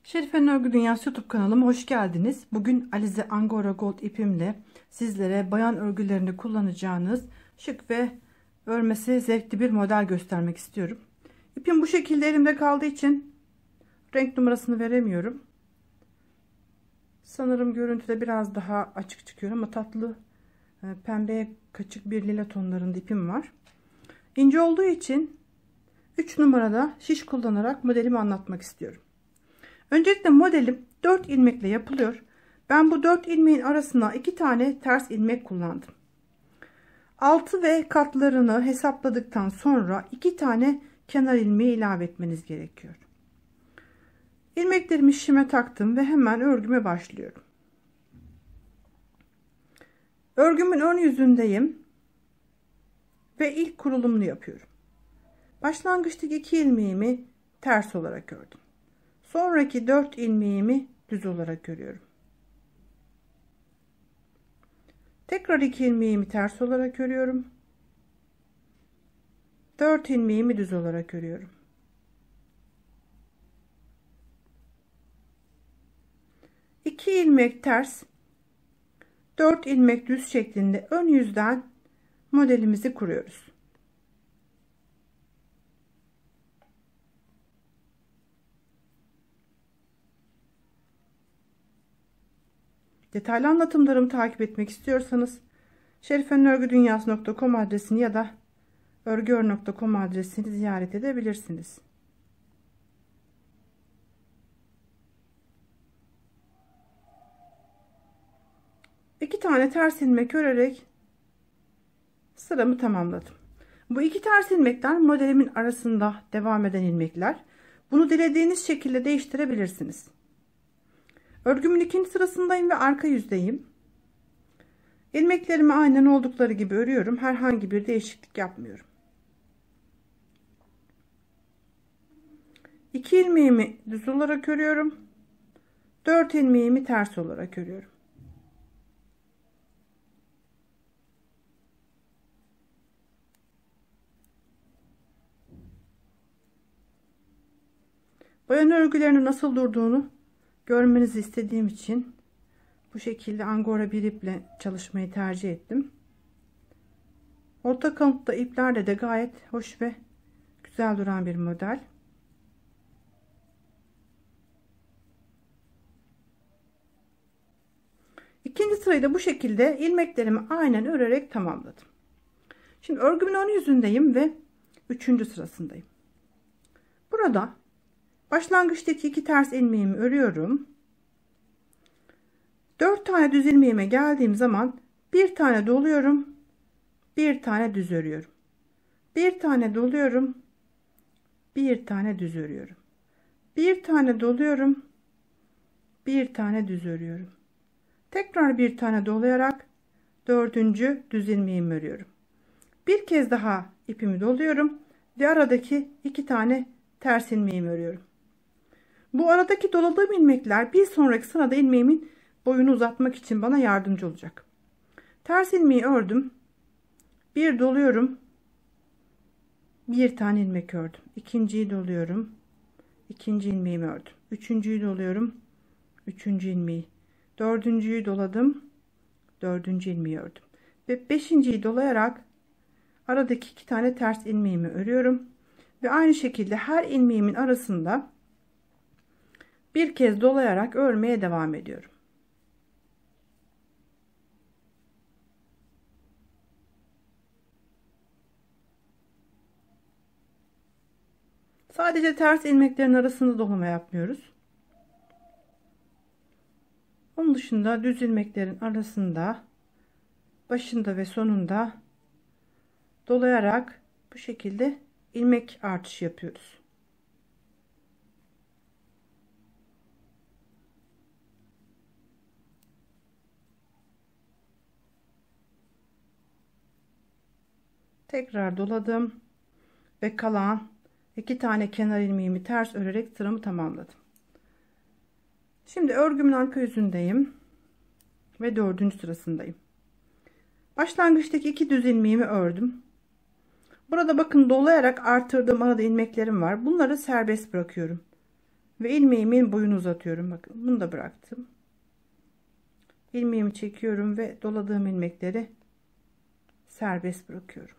Şerife'nin Örgü Dünyası YouTube kanalıma hoş geldiniz. Bugün Alize Angora Gold ipimle sizlere bayan örgülerinde kullanacağınız şık ve örmesi zevkli bir model göstermek istiyorum. İpim bu şekilde elimde kaldığı için renk numarasını veremiyorum. Sanırım görüntüde biraz daha açık çıkıyor ama tatlı pembeye kaçık bir lila tonlarında ipim var. İnce olduğu için 3 numarada şiş kullanarak modelimi anlatmak istiyorum. Öncelikle modelim 4 ilmekle yapılıyor. Ben bu 4 ilmeğin arasına 2 tane ters ilmek kullandım. Altı ve katlarını hesapladıktan sonra 2 tane kenar ilmeği ilave etmeniz gerekiyor. İlmeklerimi şişime taktım ve hemen örgüme başlıyorum. Örgümün ön yüzündeyim ve ilk kurulumunu yapıyorum. Başlangıçtaki 2 ilmeğimi ters olarak ördüm. Sonraki 4 ilmeğimi düz olarak örüyorum. Tekrar 2 ilmeğimi ters olarak örüyorum. 4 ilmeğimi düz olarak örüyorum. İki ilmek ters, 4 ilmek düz şeklinde ön yüzden modelimizi kuruyoruz. Detaylı anlatımlarımı takip etmek istiyorsanız şerifenörgüdünyası.com adresini ya da örgüör.com adresini ziyaret edebilirsiniz. İki tane ters ilmek örerek sıramı tamamladım. Bu iki ters ilmekler modelimin arasında devam eden ilmekler. Bunu dilediğiniz şekilde değiştirebilirsiniz. Örgümün ikinci sırasındayım ve arka yüzdeyim. İlmeklerimi aynen oldukları gibi örüyorum. Herhangi bir değişiklik yapmıyorum. 2 ilmeğimi düz olarak örüyorum. 4 ilmeğimi ters olarak örüyorum. Bayan örgülerinin nasıl durduğunu görmenizi istediğim için bu şekilde angora bir iple çalışmayı tercih ettim. Orta kalınlıkta iplerle de gayet hoş ve güzel duran bir model. İkinci sırayı da bu şekilde ilmeklerimi aynen örerek tamamladım. Şimdi örgümün ön yüzündeyim ve 3. sırasındayım. Burada başlangıçtaki 2 ters ilmeğimi örüyorum. 4 tane düz ilmeğime geldiğim zaman bir tane doluyorum, bir tane düz örüyorum. Bir tane doluyorum, bir tane düz örüyorum. Bir tane doluyorum, bir tane düz örüyorum. Tekrar bir tane dolayarak 4. düz ilmeğimi örüyorum. Bir kez daha ipimi doluyorum ve aradaki 2 tane ters ilmeğimi örüyorum. Bu aradaki doladığım ilmekler bir sonraki sırada ilmeğimin boyunu uzatmak için bana yardımcı olacak. Ters ilmeği ördüm. Bir doluyorum. Bir tane ilmek ördüm. İkinciyi doluyorum. İkinci ilmeğimi ördüm. Üçüncüyü doluyorum. Üçüncü ilmeği. Dördüncüyü doladım. Dördüncü ilmeği ördüm. Ve beşinciyi dolayarak aradaki 2 tane ters ilmeğimi örüyorum. Ve aynı şekilde her ilmeğimin arasında bir kez dolayarak örmeye devam ediyorum. Sadece ters ilmeklerin arasında dolama yapmıyoruz. Onun dışında düz ilmeklerin arasında, başında ve sonunda dolayarak bu şekilde ilmek artışı yapıyoruz. Tekrar doladım ve kalan 2 tane kenar ilmeğimi ters örerek sıramı tamamladım. Şimdi örgümün arka yüzündeyim ve 4. sırasındayım. Başlangıçtaki 2 düz ilmeğimi ördüm. Burada bakın dolayarak artırdığım arada ilmeklerim var. Bunları serbest bırakıyorum. ve ilmeğimin boyunu uzatıyorum. Bakın bunu da bıraktım. İlmeğimi çekiyorum ve doladığım ilmekleri serbest bırakıyorum.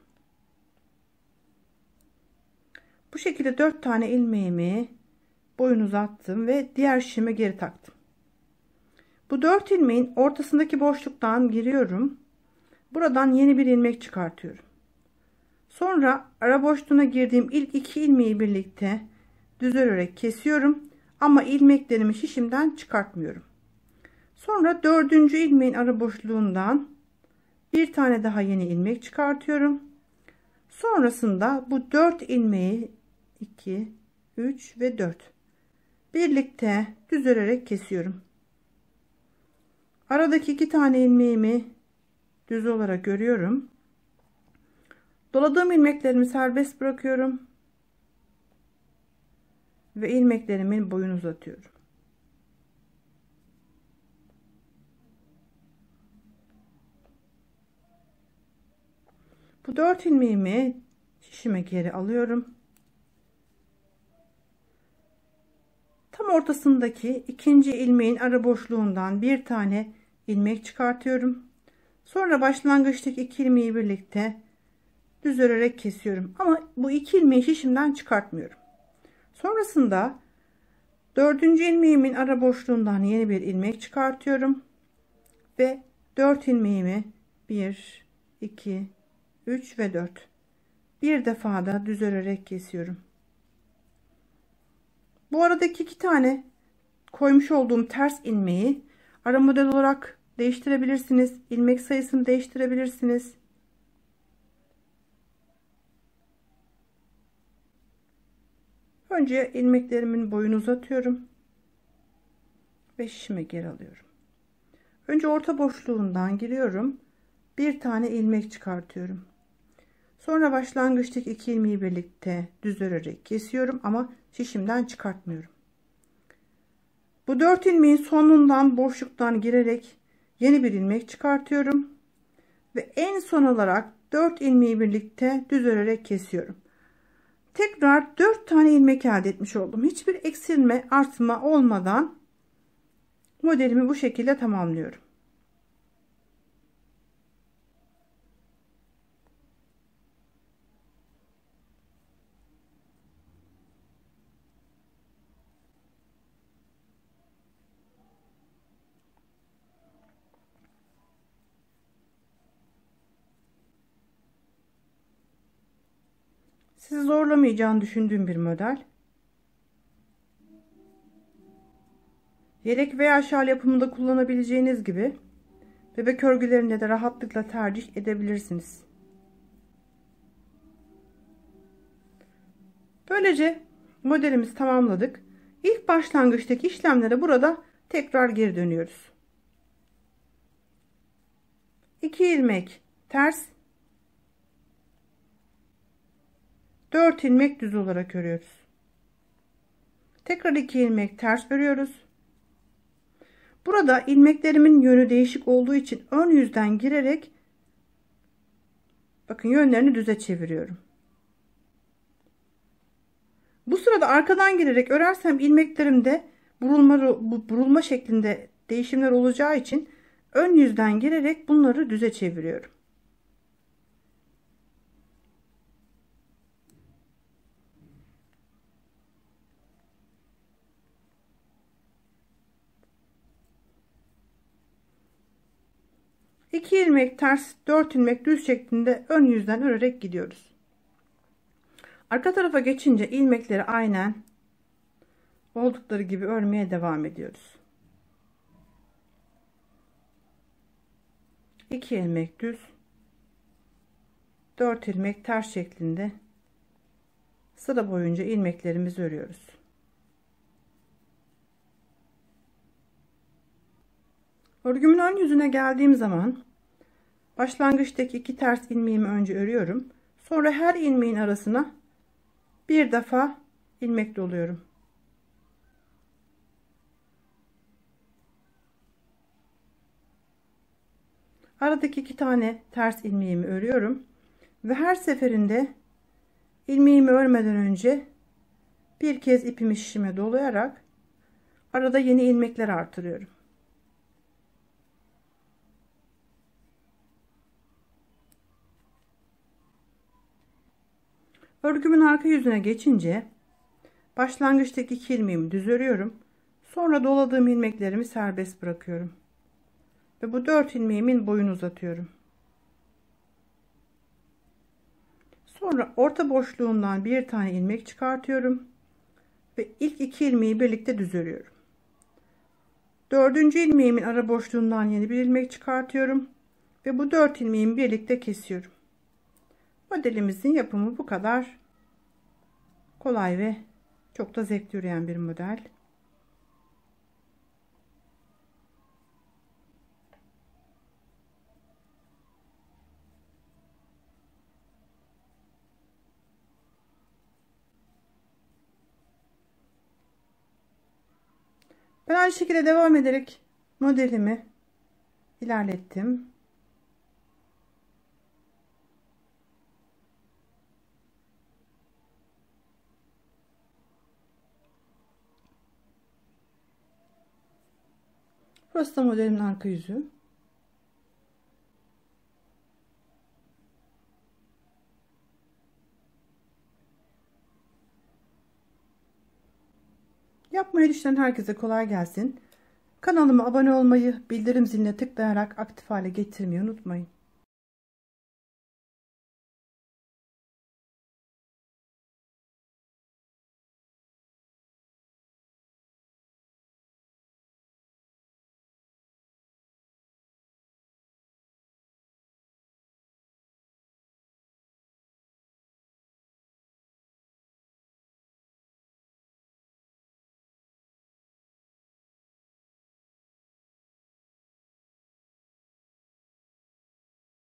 Bu şekilde 4 tane ilmeğimi boyun uzattım ve diğer şişime geri taktım. Bu 4 ilmeğin ortasındaki boşluktan giriyorum. Buradan yeni bir ilmek çıkartıyorum. Sonra ara boşluğuna girdiğim ilk 2 ilmeği birlikte düz örerek kesiyorum ama ilmeklerimi şişimden çıkartmıyorum. Sonra 4. ilmeğin ara boşluğundan bir tane daha yeni ilmek çıkartıyorum. Sonrasında bu 4 ilmeği 2, 3 ve 4 birlikte düz örerek kesiyorum. Aradaki 2 tane ilmeğimi düz olarak örüyorum. Doladığım ilmeklerimi serbest bırakıyorum ve ilmeklerimin boyunu uzatıyorum. Bu 4 ilmeğimi şişime geri alıyorum. Tam ortasındaki ikinci ilmeğin ara boşluğundan bir tane ilmek çıkartıyorum. Sonra başlangıçtaki 2 ilmeği birlikte düz örerek kesiyorum. Ama bu 2 ilmeği şişimden çıkartmıyorum. Sonrasında 4. ilmeğimin ara boşluğundan yeni bir ilmek çıkartıyorum. Ve 4 ilmeğimi 1, 2, 3 ve 4 bir defada düz örerek kesiyorum. Bu aradaki 2 tane koymuş olduğum ters ilmeği ara model olarak değiştirebilirsiniz. İlmek sayısını değiştirebilirsiniz. Önce ilmeklerimin boyunu uzatıyorum ve şişime geri alıyorum. Önce orta boşluğundan giriyorum. Bir tane ilmek çıkartıyorum. Sonra başlangıçtaki 2 ilmeği birlikte düz örerek kesiyorum ama şişimden çıkartmıyorum. Bu 4 ilmeğin sonundan boşluktan girerek yeni bir ilmek çıkartıyorum ve en son olarak 4 ilmeği birlikte düz örerek kesiyorum. Tekrar 4 tane ilmek elde etmiş oldum. Hiçbir eksilme, artma olmadan modelimi bu şekilde tamamlıyorum. Sizi zorlamayacağını düşündüğüm bir model. Yelek veya şal yapımında kullanabileceğiniz gibi bebek örgülerinde de rahatlıkla tercih edebilirsiniz. Böylece modelimizi tamamladık. İlk başlangıçtaki işlemlere burada tekrar geri dönüyoruz. 2 ilmek ters, 4 ilmek düz olarak örüyoruz. Tekrar 2 ilmek ters örüyoruz. Burada ilmeklerimin yönü değişik olduğu için ön yüzden girerek bakın yönlerini düze çeviriyorum. Bu sırada arkadan girerek örersem ilmeklerimde burulma şeklinde değişimler olacağı için ön yüzden girerek bunları düze çeviriyorum. İki ilmek ters, 4 ilmek düz şeklinde ön yüzden örerek gidiyoruz. Arka tarafa geçince ilmekleri aynen oldukları gibi örmeye devam ediyoruz. 2 ilmek düz, 4 ilmek ters şeklinde sıra boyunca ilmeklerimizi örüyoruz. Örgümün ön yüzüne geldiğim zaman başlangıçtaki 2 ters ilmeğimi önce örüyorum. Sonra her ilmeğin arasına bir defa ilmek doluyorum. Aradaki 2 tane ters ilmeğimi örüyorum ve her seferinde ilmeğimi örmeden önce bir kez ipimi şişime dolayarak Arada yeni ilmekler artırıyorum. Örgümün arka yüzüne geçince başlangıçtaki 2 ilmeğimi düz örüyorum. Sonra doladığım ilmeklerimi serbest bırakıyorum. Ve bu 4 ilmeğimin boyunu uzatıyorum. Sonra orta boşluğundan bir tane ilmek çıkartıyorum. Ve ilk 2 ilmeği birlikte düz örüyorum. 4. ilmeğimin ara boşluğundan yeni bir ilmek çıkartıyorum. Ve bu 4 ilmeğimi birlikte kesiyorum. Modelimizin yapımı bu kadar kolay ve çok da zevkli yürüyen bir model. Ben aynı şekilde devam ederek modelimi ilerlettim. Burası da modelimin arka yüzü. Yapmayı düşünen herkese kolay gelsin. Kanalıma abone olmayı, bildirim ziline tıklayarak aktif hale getirmeyi unutmayın.